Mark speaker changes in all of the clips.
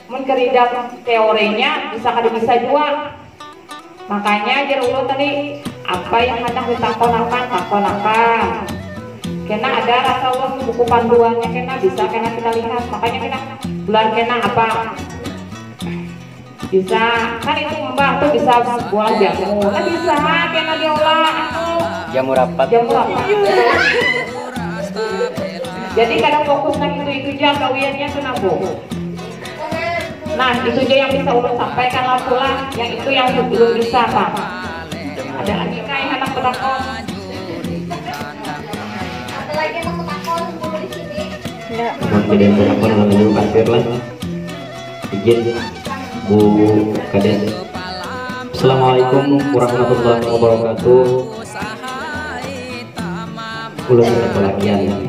Speaker 1: mun keridam teorinya bisa juga. Makanya jadi ulun tadi apa yang hendak takonakan. Kena ada rasa ulun buku panduannya kena bisa kena kita lihat. Makanya kena bulan kena apa bisa kan itu mbak tuh bisa buang jamu. Nah bisa kena diolah
Speaker 2: jamu rapat.
Speaker 1: Jadi kadang fokus nang itu aja kawiannya tuh nabu. Nah itu aja yang bisa ulun sampaikan lah pula. Yang itu yang belum bisa pak. Ada Anika yang anak penakon.
Speaker 3: Ada lagi anak penakon kumpul di sini.
Speaker 4: Enggak.
Speaker 2: Kemudian penakon lalu pasir lah. Izin Bu Kades. Assalamualaikum warahmatullahi wabarakatuh. Ulun kebahagiaan.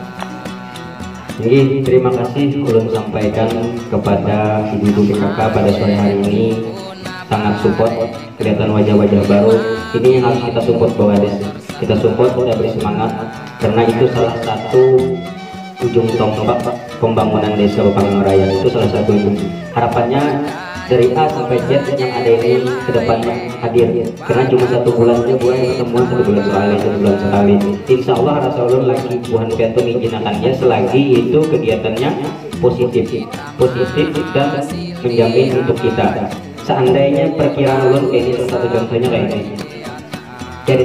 Speaker 2: Jadi terima kasih ulun sampaikan kepada ibu-ibu PKK pada sore hari ini, sangat support, kelihatan wajah-wajah baru. Ini yang harus kita support Bawades. Kita support, kita beri semangat karena itu salah satu ujung tombak pembangunan desa Bapangang Raya. Itu salah satu harapannya dari A sampai Z yang ada ini ke depannya hadir, karena cuma 1 bulan aja buah yang ketemuan 1 bulan sekali. Insya Allah rasa ulun lagi buhan piatu ngijinakannya selagi itu kegiatannya positif dan menjamin untuk kita. Seandainya perkiraan ulun kayak ini, salah satu contohnya kayak ini dari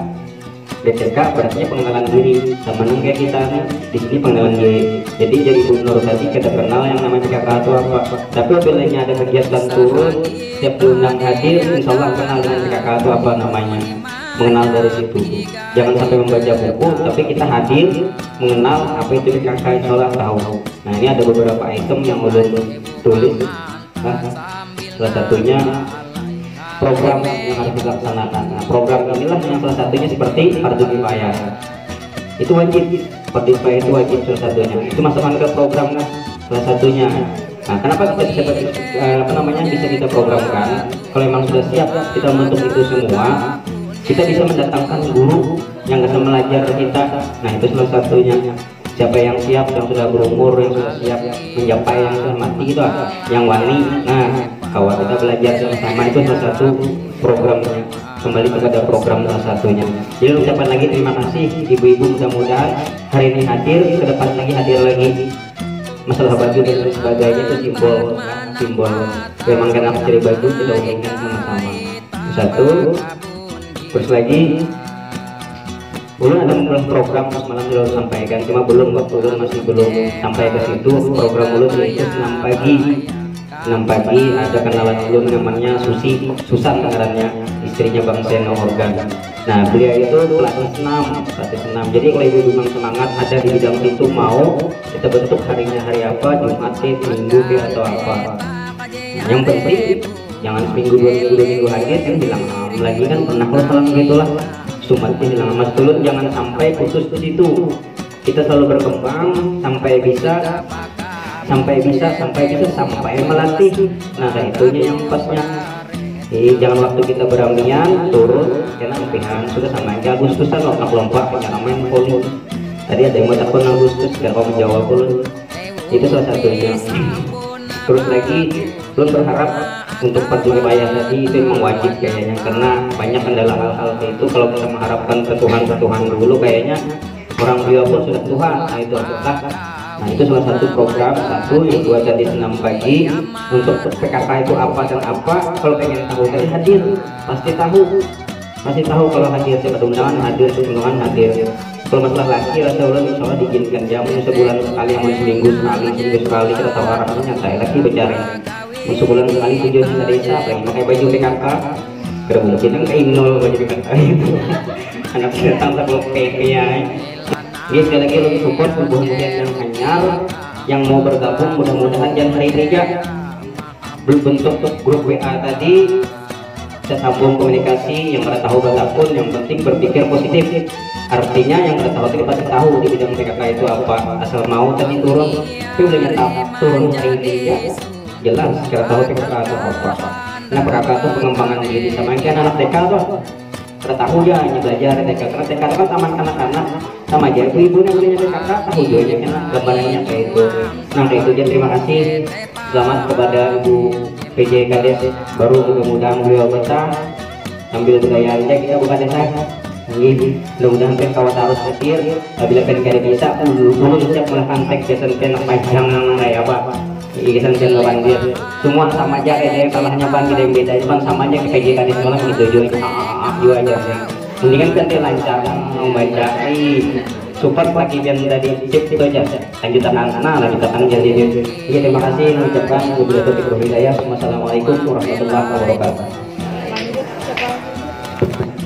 Speaker 2: DTK berarti pengenalan diri sama kayak kita nih di sini pengenalan diri. Jadi jadi Nur tadi kita kenal yang namanya PKK itu apa, tapi apabila ada kegiatan turun setiap diundang hadir, insya Allah kenal dengan PKK itu apa namanya, mengenal dari situ. Jangan sampai membaca buku tapi kita hadir mengenal apa itu PKK, insya Allah tahu. Nah ini ada beberapa item yang udah tulis. Nah, salah satunya program yang harus kita laksanakan. Nah, program inilah yang salah satunya seperti Fardu Kifayah. Itu wajib, Fardu Kifayah itu wajib salah satunya. Itu masukkan ke program salah satunya. Nah, kenapa kita bisa bisa kita programkan? Kalau memang sudah siap kita untuk itu semua, kita bisa mendatangkan guru yang bisa belajar kita. Nah, itu salah satunya. Siapa yang siap, yang sudah berumur, yang sudah siap mencapai yang sudah mati itu, yang wani. Nah, kalau kita belajar sama-sama itu salah satu programnya. Kembali kepada program salah satunya. Jadi ucapan lagi terima kasih ibu-ibu, mudah-mudahan hari ini hadir, ke depan lagi hadir lagi. Masalah baju dan lain sebagainya itu simbol. Memang karena mencari baju kita umumkan sama-sama. Satu, terus lagi. Ulun ada memulai program semalam sudah sampaikan, cuma waktu ulun masih belum sampai ke situ. Program ulun yaitu 6 pagi ada kenalan ulun namanya Susan ngarannya, istrinya Bang Seno Organ. Nah beliau itu pelatih senam. Jadi kalau ibu memang semangat ada di bidang itu, mau kita bentuk harinya hari apa, Jumat, Minggu atau apa. Yang penting jangan seminggu 2 minggu hadir kan bilang lagi kan pernah kalau gitulah. Sumatnya hilang mas tulut, jangan sampai putus di situ. Kita selalu berkembang sampai bisa sampai melatih. Nah itunya yang pasnya. Jadi jangan waktu kita berambian turun karena pilihan sudah sama aja. Agustusan lompat punya main poli. Tadi ada yang mau takut Agustus dan kamu menjawab dulu. Itu salah satunya. Terus lagi belum berharap untuk Fardu Kifayah tadi itu memang wajib kayaknya, karena banyak kendala hal-hal itu. Kalau kita mengharapkan ke Tuhan dulu kayaknya orang beliau pun sudah Tuhan. Nah itu adalah, nah itu salah satu program. Yang kedua tadi 6 pagi untuk PKK itu apa dan apa. Kalau pengen tahu tadi hadir, pasti tahu kalau hadir siapa undangan hadir, hadir. Kalau masalah laki rasa ulun insya Allah diizinkan jamu sebulan sekali, yang seminggu sekali kita tahu arahnya nyantai lagi bicara. Sebulan sekali tujuannya dari desa lagi pakai baju PKK. Kira mungkin yang kayak nol baju PKK itu. Anak datang tak belum PP-nya. Dia sekali lagi lebih support buat yang hanyar yang mau bergabung, mudah-mudahan jangan hari ini aja. Belum bentuk grup WA tadi, kita sambung komunikasi. Yang pada tahu berapapun, yang penting berpikir positif. Artinya yang pada tahu tadi pasti tahu di bidang PKK itu apa. Asal mau tadi turun, tapi udah nyetap turun hari ini aja. Jelas kita tahu PKK itu apa. Nah PKK itu pengembangan diri sama kayak anak TK tuh. Kita tahu ya hanya belajar TK, karena TK itu kan taman kanak-kanak sama aja ibu-ibu yang punya PKK tahu juga karena gambarannya kayak itu. Nah itu dia, terima kasih. Selamat kepada Ibu PJ Kades baru, mudah-mudahan beliau betah sambil budaya aja kita buka desa. Ini mudah-mudahan pen kawat harus kecil. Apabila pen kaya bisa dulu siap melakukan teks jason pen panjang kayak apa. Ikisan pen bandir. Semua sama aja ya, kalahnya ban kita yang beda cuman sama aja ke PJ Kades malah gitu juga aja. Mendingan kan dia lancar membaca. Support lagi yang tadi cip itu aja, lanjutan jadi iya. Terima kasih mengucapkan wabillahi taufiq wal hidayah. Wassalamualaikum warahmatullahi wabarakatuh.